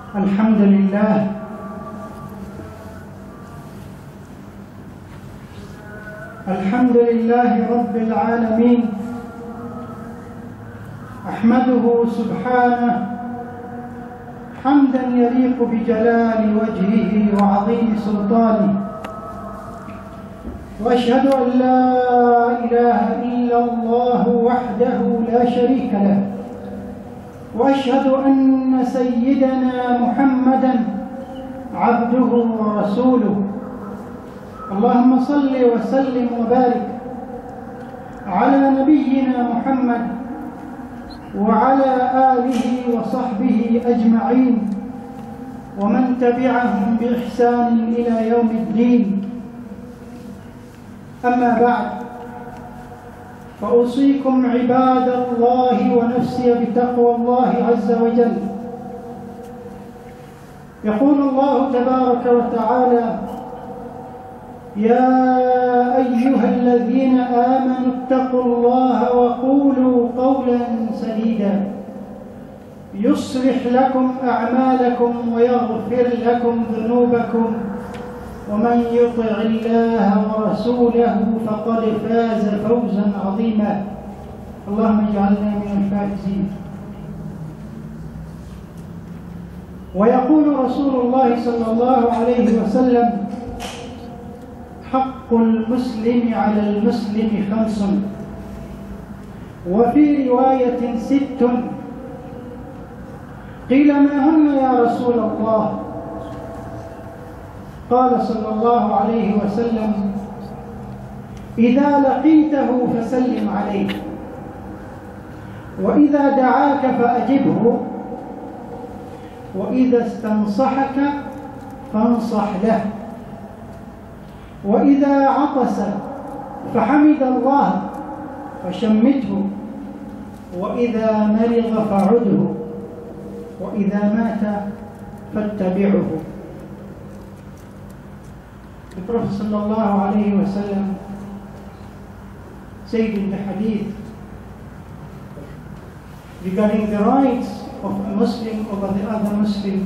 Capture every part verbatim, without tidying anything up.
الحمد لله الحمد لله رب العالمين، أحمده سبحانه حمدا يليق بجلال وجهه وعظيم سلطانه، وأشهد أن لا إله إلا الله وحده لا شريك له، وأشهد أن سيدنا محمدًا عبده ورسوله. اللهم صل وسلم وبارك على نبينا محمد وعلى آله وصحبه أجمعين ومن تبعهم بإحسان إلى يوم الدين. أما بعد، فأوصيكم عباد الله ونفسي بتقوى الله عز وجل. يقول الله تبارك وتعالى: يا أيها الذين آمنوا اتقوا الله وقولوا قولا سديدا يصلح لكم أعمالكم ويغفر لكم ذنوبكم، ومن يطع الله ورسوله فقد فاز فوزا عظيما. اللهم اجعلنا من الفائزين. ويقول رسول الله صلى الله عليه وسلم: حق المسلم على المسلم خمس، وفي رواية ست. قيل ما هن يا رسول الله؟ قال صلى الله عليه وسلم: إذا لقيته فسلم عليه، وإذا دعاك فأجبه، وإذا استنصحك فانصح له، وإذا عطس فحمد الله فشمته، وإذا مرض فعده، وإذا مات فاتبعه. The Prophet sallallahu alayhi wa sallam said in the hadith regarding the rights of a Muslim over the other Muslim.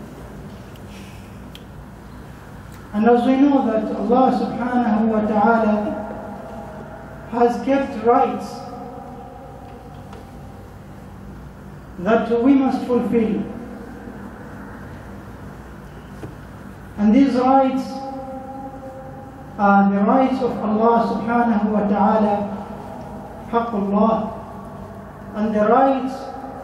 And as we know that Allah subhanahu wa ta'ala has kept rights that we must fulfill. And these rights are the rights of Allah subhanahu wa ta'ala, haqqullah, and the rights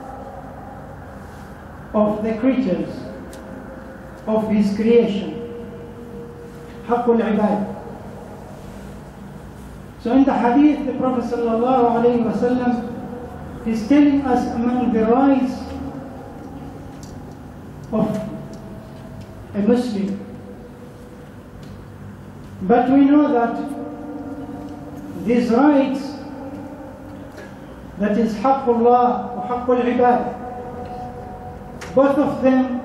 of the creatures, of His creation, haqqul ibad. So in the hadith, the Prophet sallallahu alayhi wa sallam is telling us among the rights of a Muslim. But we know that these rights, that is haqqullah wa haqqul ibad, both of them,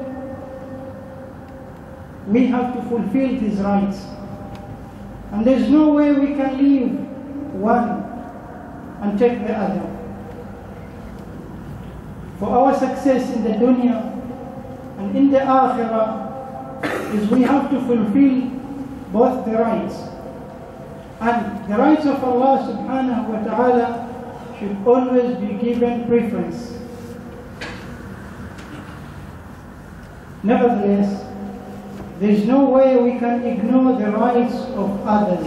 we have to fulfill these rights. And there's no way we can leave one and take the other. For our success in the dunya and in the akhirah is we have to fulfill both the rights. And the rights of Allah subhanahu wa ta'ala should always be given preference. Nevertheless, there is no way we can ignore the rights of others.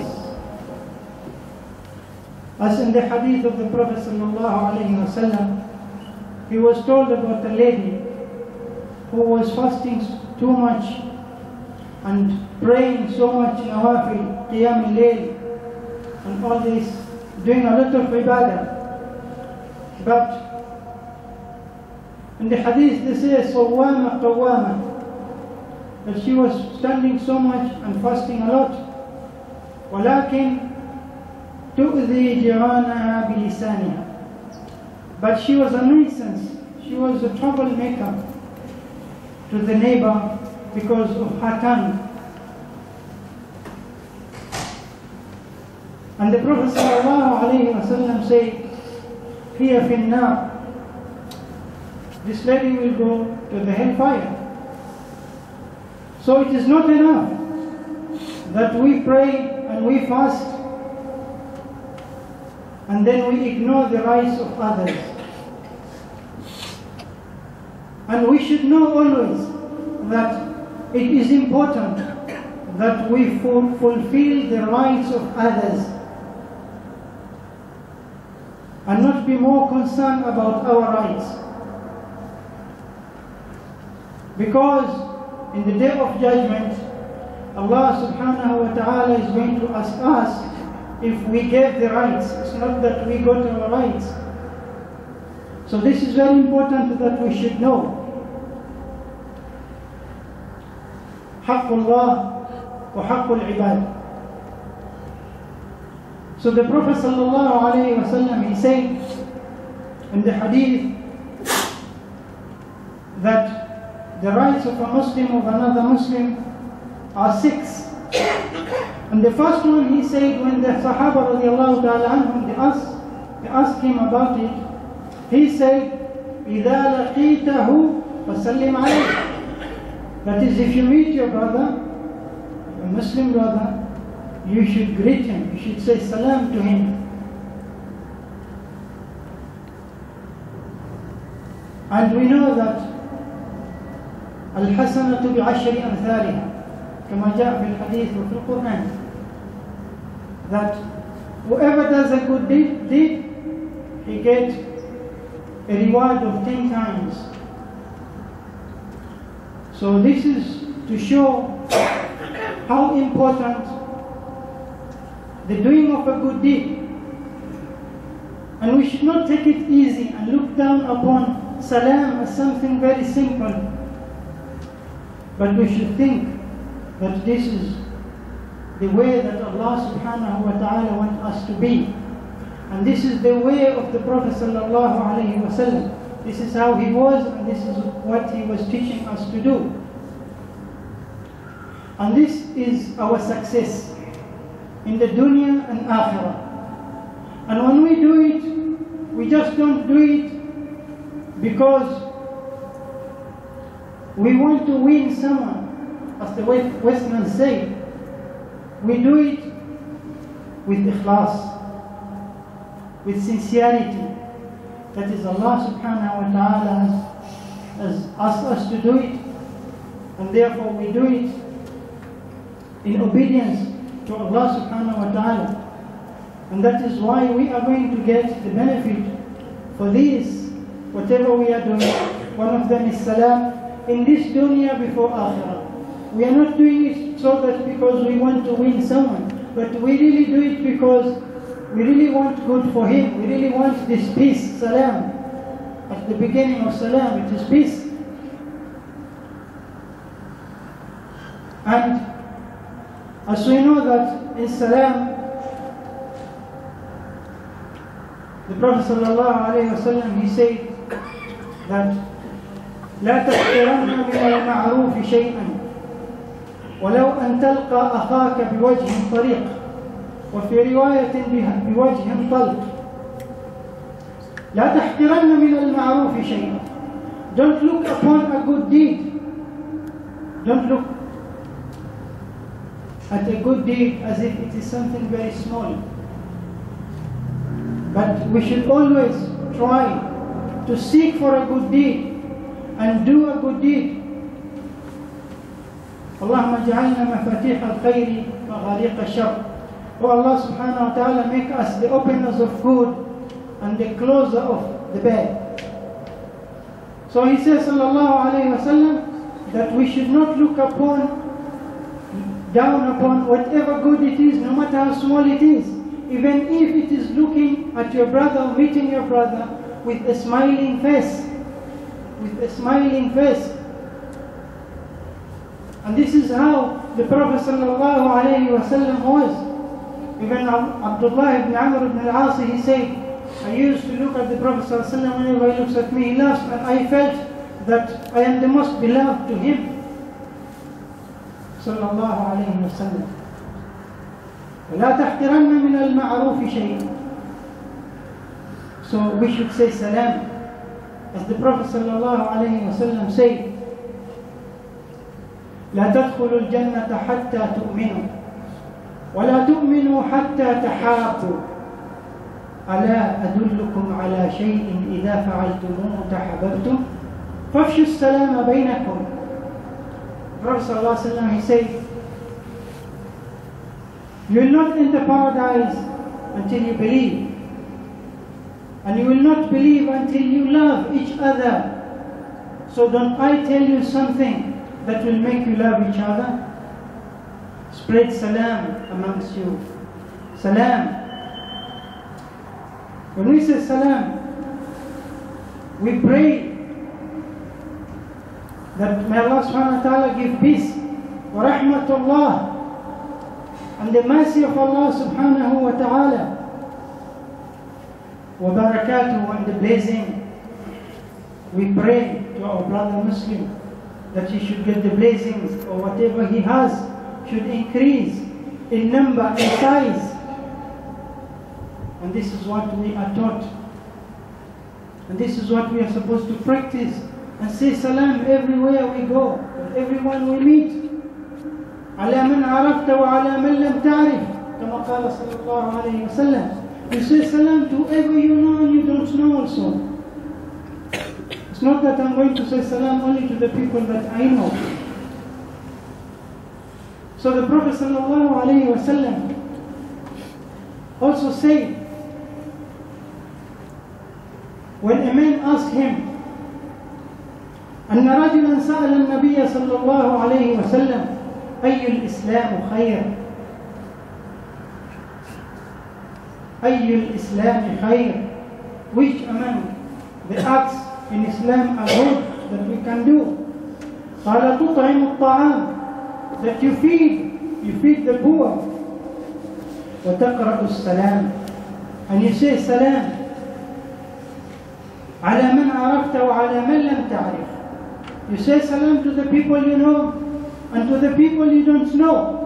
As in the hadith of the Prophet sallallahu alayhi wa sallam, he was told about a lady who was fasting too much and praying so much nawafil, qiyam al-layl, and all this, doing a lot of ibadah. But in the hadith they say sawwama qawwama, that she was standing so much and fasting a lot, walakin tu'zi jiranaha bilisaniha, but she was a nuisance, she was a troublemaker to the neighbor because of her tongue. And the Prophet sallallahu alayhi wa sallam said, hiya fin nar, this lady will go to the hellfire. So it is not enough that we pray and we fast and then we ignore the rights of others. And we should know always that it is important that we fulfill the rights of others and not be more concerned about our rights. Because in the day of judgment, Allah subhanahu wa ta'ala is going to ask us if we gave the rights. It's not that we got our rights. So this is very important that we should know. حق الله وحق العباد. So the Prophet sallallahu alayhi wa sallam, he said in the hadith that the rights of a Muslim of another Muslim are six. And the first one, he said, when the Sahaba radiallahu ta'ala anhum, they asked, they asked him about it, he said, إِذَا لَقِيتَهُ فَسَلِّمْ عَلَيْهِ. That is, if you meet your brother, a Muslim brother, you should greet him, you should say salam to him. And we know that الحسنة بعشر أمثالها كما جاء في الحديث وفي القرآن, that whoever does a good deed, deed he gets a reward of ten times. So this is to show how important the doing of a good deed. And we should not take it easy and look down upon salam as something very simple. But we should think that this is the way that Allah subhanahu wa ta'ala wants us to be. And this is the way of the Prophet sallallahu alayhi wa sallam. This is how he was, and this is what he was teaching us to do. And this is our success in the dunya and akhirah. And when we do it, we just don't do it because we want to win someone, as the Westerners say. We do it with ikhlas, with sincerity. That is, Allah subhanahu wa ta'ala has, has asked us to do it, and therefore we do it in obedience to Allah subhanahu wa ta'ala. And that is why we are going to get the benefit for this, whatever we are doing. One of them is salam in this dunya before akhirah. We are not doing it so that because we want to win someone, but we really do it because we really want good for him. We really want this peace, salam. At the beginning of salam, it is peace. And as we know that in salam, the Prophet sallallahu alayhi wa sallam, he said that لا تحقرن من المعروف شيئا ولو أن تلقى أخاك بوجه طريق وفي رواية بوجه طلق. لا تحقرن من المعروف شيئا. Don't look upon a good deed. Don't look at a good deed as if it is something very small. But we should always try to seek for a good deed and do a good deed. اللهم اجعلنا مفاتيح الخير وغاليق الشر. Oh Allah subhanahu wa ta'ala, make us the openers of good and the closer of the bad. So he says sallallahu alayhi wa sallam that we should not look upon, down upon whatever good it is, no matter how small it is. Even if it is looking at your brother, meeting your brother with a smiling face, with a smiling face. And this is how the Prophet sallallahu alayhi wa sallam was. Even Abdullah ibn Amr ibn al-As, he said, I used to look at the Prophet sallallahu alayhi wa sallam, whenever he looks at me, he laughs, and I felt that I am the most beloved to him. Sallallahu alayhi wa sallam. وَلَا تَحْقِرَنَّ مِنَ الْمَعْرُوفِ شَيْءٍ. So we should say salam. As the Prophet sallallahu alayhi wa sallam said, لا تدخلوا الجنة حتى تؤمنوا ولا تؤمنوا حتى تحابوا ألا أدلكم على شيء إذا فعلتموه تحاببتم فافشوا السلام بينكم. Prophet sallallahu alaihi wasallam, he said, you will not enter paradise until you believe, and you will not believe until you love each other. So don't I tell you something that will make you love each other? Spread salam amongst you. Salam. When we say salam, we pray that may Allah subhanahu wa ta'ala give peace wa rahmatullah and the mercy of Allah subhanahu wa ta'ala wa barakatuh and the blessing. We pray to our brother Muslim that he should get the blessings, or whatever he has should increase in number and size. And this is what we are taught. And this is what we are supposed to practice and say salam everywhere we go, with everyone we meet. على من عرفت وعلى من لم تعرف كما قال صلى الله عليه وسلم. You say salam to whoever you know and you don't know also. It's not that I'm going to say salam only to the people that I know. So the Prophet sallallahu alayhi wa sallam also said, when a man asked him, أن رجلا سأل النبي صلى الله عليه وسلم أي الإسلام خير أي الإسلام خير, which among the acts in Islam are good that we can do? قال تطعم الطعام, that you feed, you feed the poor. وتقرأ السلام, and you say salam على من عرفت وعلى من لم تعرف. You say salam to the people you know and to the people you don't know.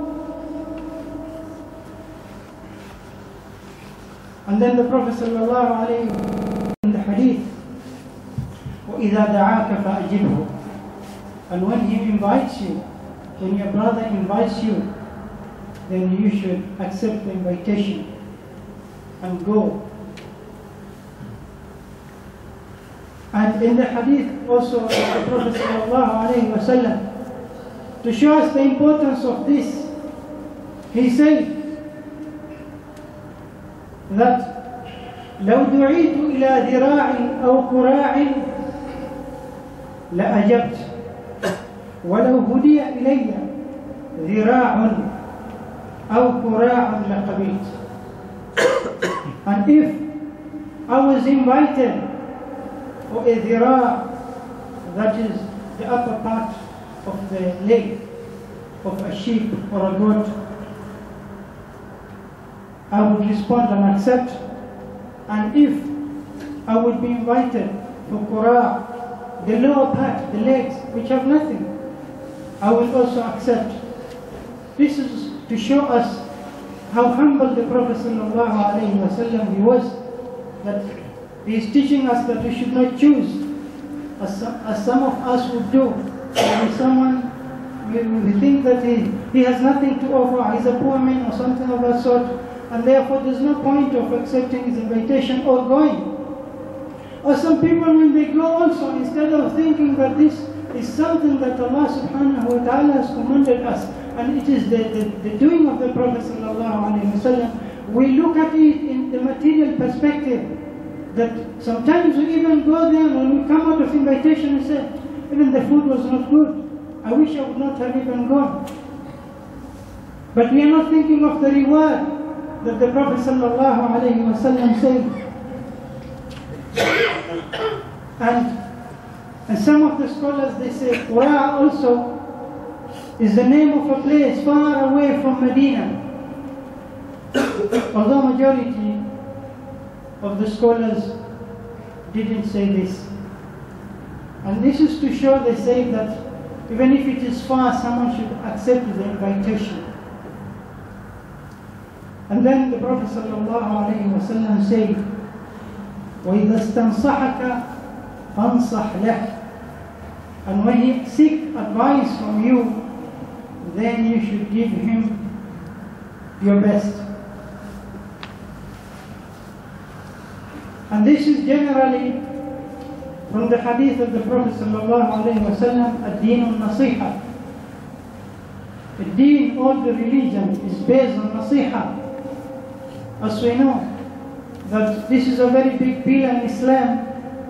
And then the Prophet sallallahu alayhi wa sallam in the hadith, وَإِذَا دَعَاكَ فَأَجِبْهُ, and when he invites you, when your brother invites you, then you should accept the invitation and go. And in the hadith also of the Prophet sallallahu alayhi wa sallam, to show us the importance of this, he said that لو دعيت إلى ذراع أو قراع لأجبت ولو هدي إلي ذراع أو قراع لقبلت. And if I was invited for a dhira, that is the upper part of the leg of a sheep or a goat, I would respond and accept. And if I would be invited for qura, the lower part, the legs, which have nothing, I will also accept. This is to show us how humble the Prophet sallallahu alaihi wasallam he was, that he is teaching us that we should not choose, as some, as some of us would do. When someone, we, we think that he, he has nothing to offer, he's a poor man or something of that sort, and therefore there's no point of accepting his invitation or going. Or some people, when they go also, instead of thinking that this is something that Allah subhanahu wa ta'ala has commanded us, and it is the, the, the doing of the Prophet sallallahu alayhi wa sallam, we look at it in the material perspective, that sometimes we even go there and when we come out of invitation and say, even the food was not good, I wish I would not have even gone. But we are not thinking of the reward that the Prophet sallallahu alayhi wa sallam said. And, and some of the scholars, they say Qura also is the name of a place far away from Medina. Although majority of the scholars didn't say this. And this is to show, they say, that even if it is far, someone should accept the invitation. And then the Prophet sallallahu alayhi wa sallam said, وَإِذَا اسْتَنصَحَكَ فَانصَحْ لَهُ, and when he seeks advice from you, then you should give him your best. And this is generally from the hadith of the Prophet sallallahu alaihi wasallam, ad-din al-nasiha. The deen, all the religion is based on nasiha. As we know that this is a very big pillar in Islam,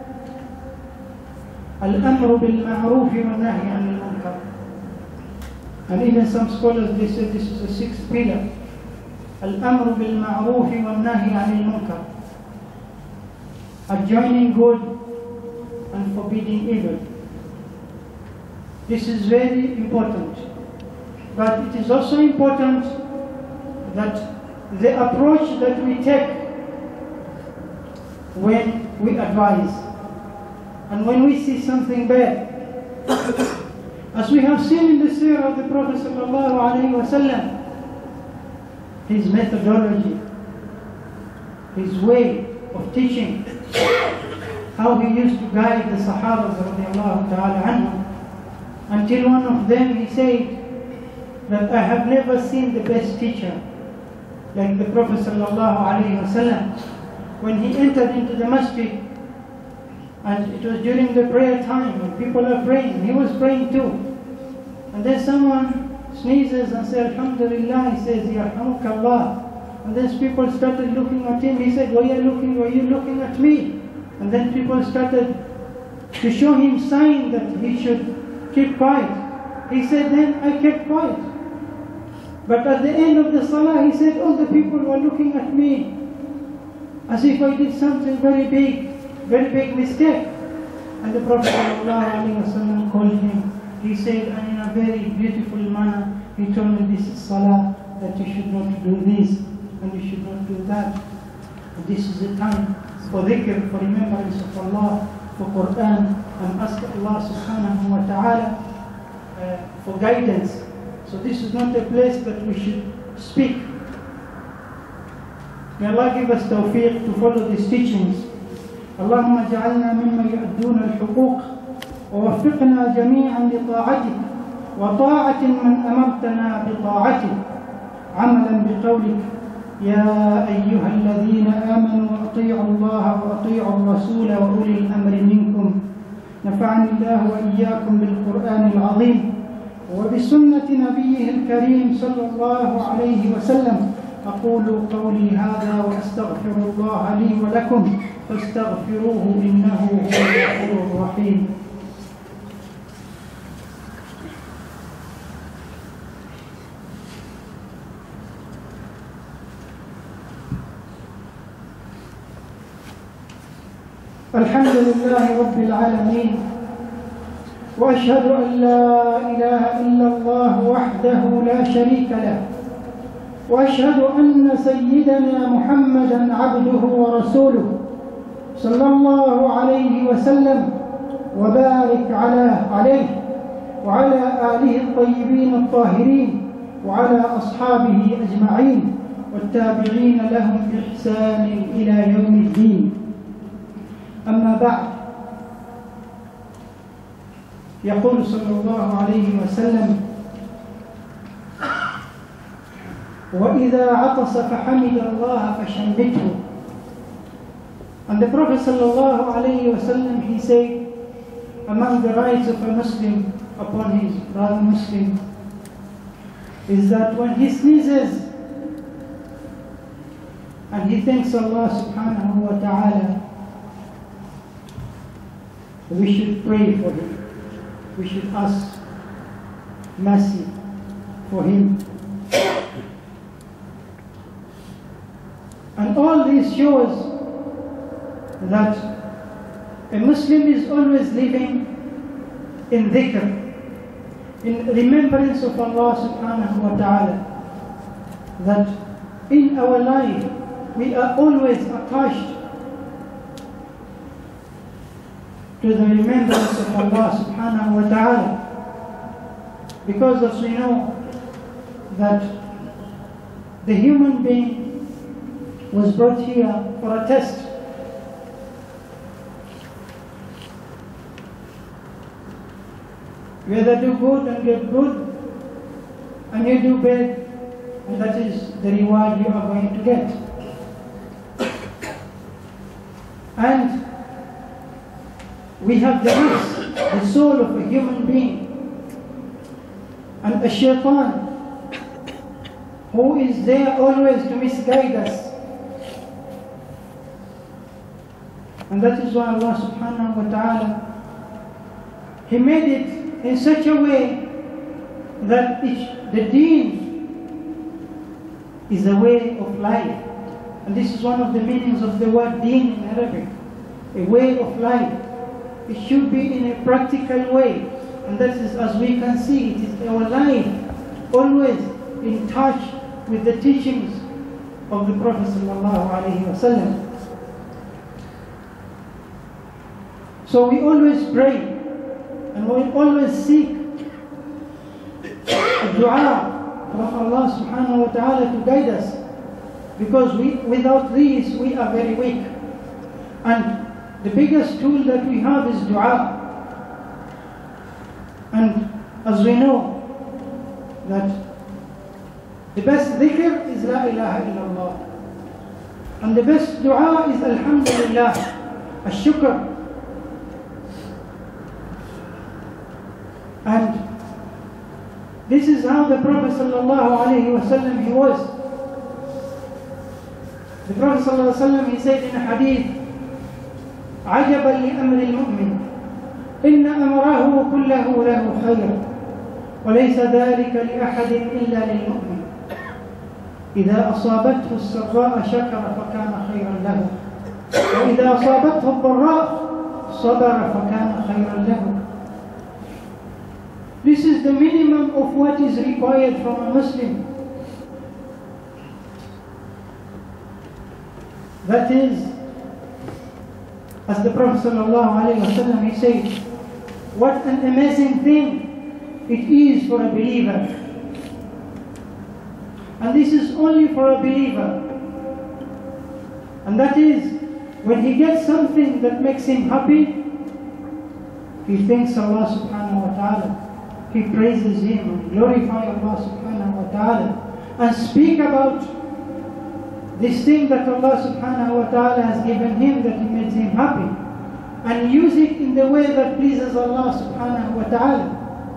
al-amru bil-ma'ruf wa-nahy 'anil munkar. And even some scholars, they say this is a sixth pillar, al-amru bil-ma'ruf wa-nahy 'anil munkar, adjoining good and forbidding evil. This is very important. But it is also important that the approach that we take when we advise and when we see something bad. As we have seen in the seerah of the Prophet sallallahu alaihi wasallam, his methodology, his way of teaching, how he used to guide the Sahaba radiallahu ta'ala anhum, until one of them he said that I have never seen the best teacher like the Prophet sallallahu alaihi wasallam. When he entered into the masjid, and it was during the prayer time when people are praying, he was praying too, and then someone sneezes and says alhamdulillah, he says yarhamukallah, and then people started looking at him. He said, why are you looking, why are you looking at me? And then people started to show him sign that he should keep quiet. He said, then I kept quiet. But at the end of the salah, he said, all the people were looking at me as if I did something very big, very big mistake. And the Prophet ﷺ called him. He said, and in a very beautiful manner, he told me, this is salah, that you should not do this, and you should not do that. And this is the time for dhikr, for remembrance of Allah, for Quran, and ask Allah subhanahu wa ta'ala uh, for guidance. So this is not a place that we should speak. May Allah give us tawfiq to follow these teachings. اللهم اجعلنا ممن يؤدون الحقوق ووفقنا جميعا لطاعتك وطاعة من أمرتنا بطاعتك عملا بقولك يا أيها الذين آمنوا أطيعوا الله وأطيعوا الرسول وأولي الأمر منكم نفعني الله وإياكم بالقرآن العظيم وبسنة نبيه الكريم صلى الله عليه وسلم. أقول قولي هذا وأستغفر الله لي ولكم فاستغفروه إنه هو الغفور الرحيم. الحمد لله رب العالمين، وأشهد أن لا إله إلا الله وحده لا شريك له، وأشهد أن سيدنا محمدا عبده ورسوله صلى الله عليه وسلم وبارك عليه وعلى آله الطيبين الطاهرين وعلى أصحابه أجمعين والتابعين لهم بإحسان إلى يوم الدين. أما بعد، يقول صلى الله عليه وسلم وإذا عطس فحمد الله فشمته. And the Prophet sallallahu alayhi wasallam, he said, among the rights of a Muslim upon his brother Muslim is that when he sneezes and he thanks Allah subhanahu wa ta'ala, we should pray for him. We should ask mercy for him. And all this shows that a Muslim is always living in dhikr, in remembrance of Allah subhanahu wa ta'ala, that in our life we are always attached to the remembrance of Allah subhanahu wa ta'ala, because as we know that the human being was brought here for a test. We either do good and get good, and you do bad, and that is the reward you are going to get. And we have the nafs, the soul of a human being, and a shaitan who is there always to misguide us. And that is why Allah subhanahu wa ta'ala, He made it in such a way that it, the deen is a way of life. And this is one of the meanings of the word deen in Arabic, a way of life. It should be in a practical way. And that is, as we can see, it is our life always in touch with the teachings of the Prophet sallallahu alaihi wasallam. So we always pray and we always seek a dua from Allah subhanahu wa ta'ala to guide us, because we, without these we are very weak. And the biggest tool that we have is dua. And as we know that the best dhikr is La ilaha illallah, and the best dua is Alhamdulillah, Ash-Shukr. And this is how the Prophet sallallahu alaihi wasallam he was. The Prophet sallallahu alaihi wasallam he said in a hadith, عجبا لأمر المؤمن إن أمره كله له خير وليس ذلك لأحد إلا للمؤمن إذا أصابته السراء شكر فكان خيرا له وإذا أصابته الضراء صبر فكان خيرا له. This is the minimum of what is required from a Muslim. That is, as the Prophet ﷺ he said, what an amazing thing it is for a believer. And this is only for a believer. And that is, when he gets something that makes him happy, he thanks Allah subhanahu wa ta'ala. He praises Him and glorifies Allah subhanahu wa ta'ala and speak about this thing that Allah subhanahu wa ta'ala has given him, that He makes him happy, and use it in the way that pleases Allah subhanahu wa ta'ala.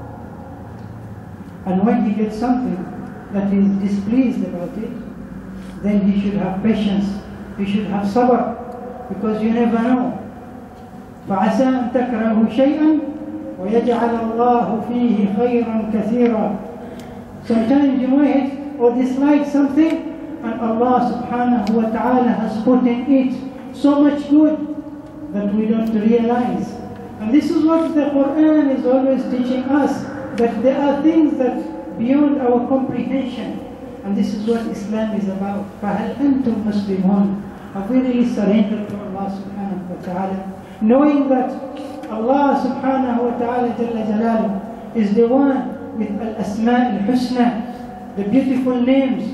And when he gets something that he is displeased about it, then he should have patience, he should have sabr, because you never know. فَعَسَىٰ أَن تَكْرَهُ شَيْئًا وَيَجْعَلَ اللَّهُ فِيهِ خَيْرًا كَثِيرًا. Sometimes you might or dislike something, and Allah subhanahu wa ta'ala has put in it so much good that we don't realize. And this is what the Quran is always teaching us, that there are things that beyond our comprehension. And this is what Islam is about. فَهَلْ أَنْتُمْ مُسْلِمُونَ? Have we really surrendered to Allah subhanahu wa ta'ala, knowing that Allah subhanahu wa ta'ala Jalla Jalaluhu is the one with Al-Asma' Al-Husna, the beautiful names,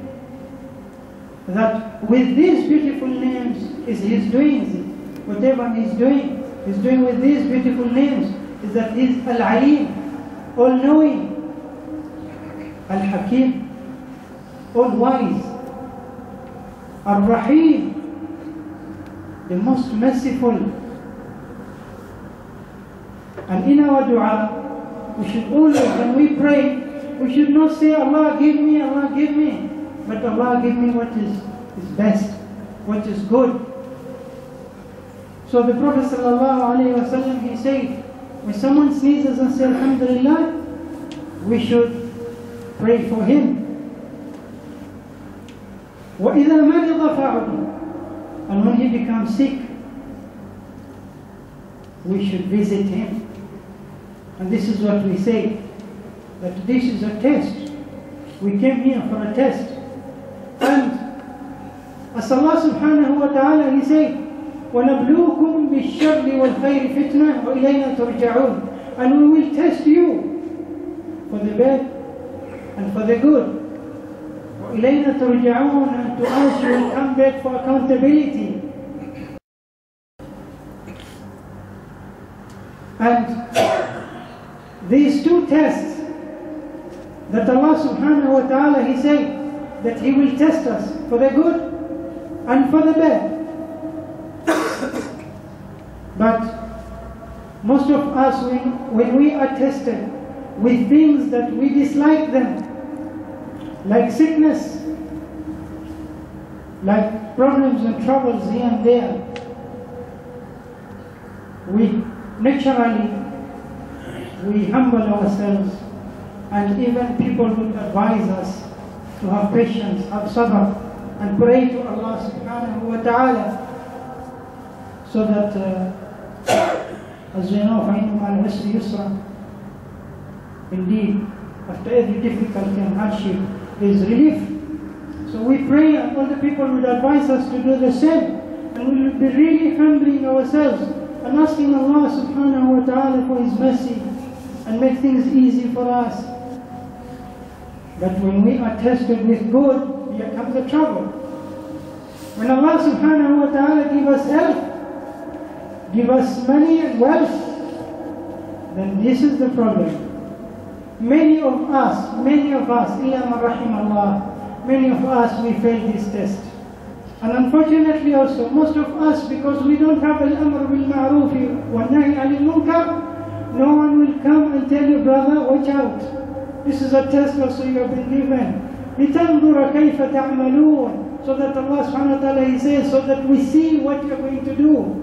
that with these beautiful names is His doing. Whatever He's doing, He's doing with these beautiful names, is that He's Al-Alim, all-knowing, Al-Hakim, all-wise, Ar-Rahim, the most merciful. And in our dua, we should always, when we pray, we should not say, Allah give me, Allah give me, but Allah give me what is, is best, what is good. So the Prophet ﷺ, he said, when someone sneezes and says Alhamdulillah, we should pray for him. وَإِذَا مَرِضَ فَعُدُ. And when he becomes sick, we should visit him. And this is what we say, that this is a test. We came here for a test. And as Allah subhanahu wa ta'ala, He said, وَنَبْلُوكُمْ بِالشَّرِّ وَالْخَيْرِ فِتْنَةً وَإِلَيْنَا تُرْجَعُونَ. And we will test you for the bad and for the good. وَإِلَيْنَا تُرْجَعُونَ. And to us you will come back for accountability. And these two tests that Allah subhanahu wa ta'ala, He said that He will test us for the good and for the bad. But most of us, when, when we are tested with things that we dislike them, like sickness, like problems and troubles here and there, we naturally, we humble ourselves, and even people would advise us to have patience, have sabr, and pray to Allah subhanahu wa ta'ala, so that uh, as we know, فَإِنَّ مَعَ الْعُسْرِ يُسْرًا, indeed, after every difficulty and hardship, there is relief. So we pray, and all the people would advise us to do the same, and we will be really humbling ourselves and asking Allah subhanahu wa ta'ala for His mercy and make things easy for us. But when we are tested with good, here comes the trouble. When Allah subhanahu wa ta'ala give us health, give us money and wealth, then this is the problem. Many of us, many of us, illa man rahim Allah, many of us, we fail this test. And unfortunately also, most of us, because we don't have al-amr bil-ma'ruf wa nahy anil munkar, no one will come and tell you, brother, watch out. This is a test also you have been given. لِتَنْظُرَ كَيْفَ تَعْمَلُونَ, so that Allah subhanahu wa ta'ala, He says, so that we see what you are going to do.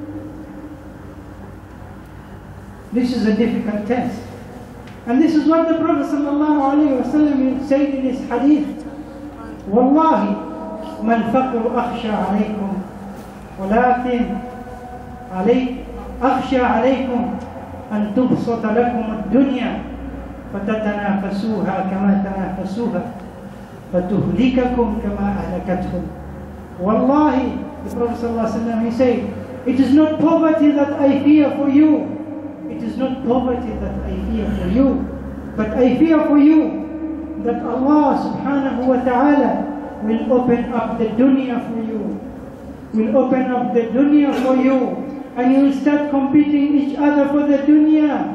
This is a difficult test. And this is what the Prophet sallallahu alayhi wa sallam said in his hadith. Wallahi, ما الفقر أخشى عليكم ولكن علي أخشى عليكم أن تبسط لكم الدنيا فتتنافسوها كما تنافسوها فتهلككم كما أهلكتهم. Wallahi, the Prophet sallallahu alaihi wasallam, he said, it is not poverty that I fear for you. It is not poverty that I fear for you, but I fear for you that Allah subhanahu wa ta'ala will open up the dunya for you, will open up the dunya for you, and you will start competing each other for the dunya.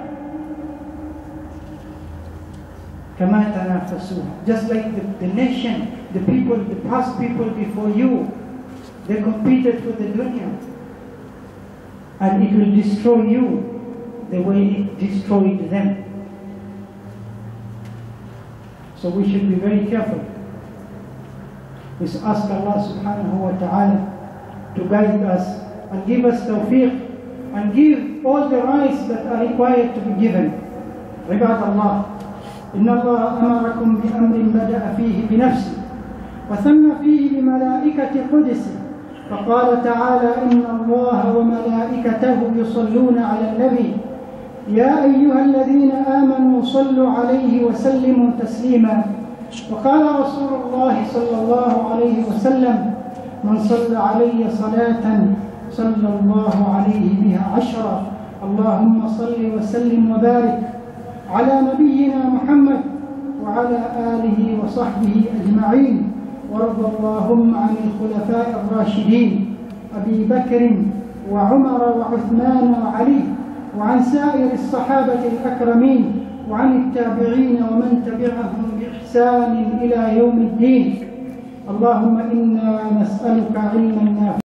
كما تنافسوا, just like the, the nation, the people, the past people before you, they competed for the dunya, and it will destroy you the way it destroyed them. So we should be very careful. We ask Allah subhanahu wa ta'ala to guide us and give us tawfiq and give all the rights that are required to be given. عباد الله, إن الله أمركم بأمر بدأ فيه بنفسه وثنى فيه بملائكة قدسه فقال تعالى إن الله وملائكته يصلون على النبي يا أيها الذين آمنوا صلوا عليه وسلموا تسليما. وقال رسول الله صلى الله عليه وسلم من صلى علي صلاة صلى الله عليه بها عشرا. اللهم صل وسلم وبارك على نبينا محمد وعلى آله وصحبه أجمعين. وارض اللهم عن الخلفاء الراشدين أبي بكر وعمر وعثمان وعلي وعن سائر الصحابة الأكرمين وعن التابعين ومن تبعهم بإحسان إلى يوم الدين. اللهم إنا نسألك علما نافعا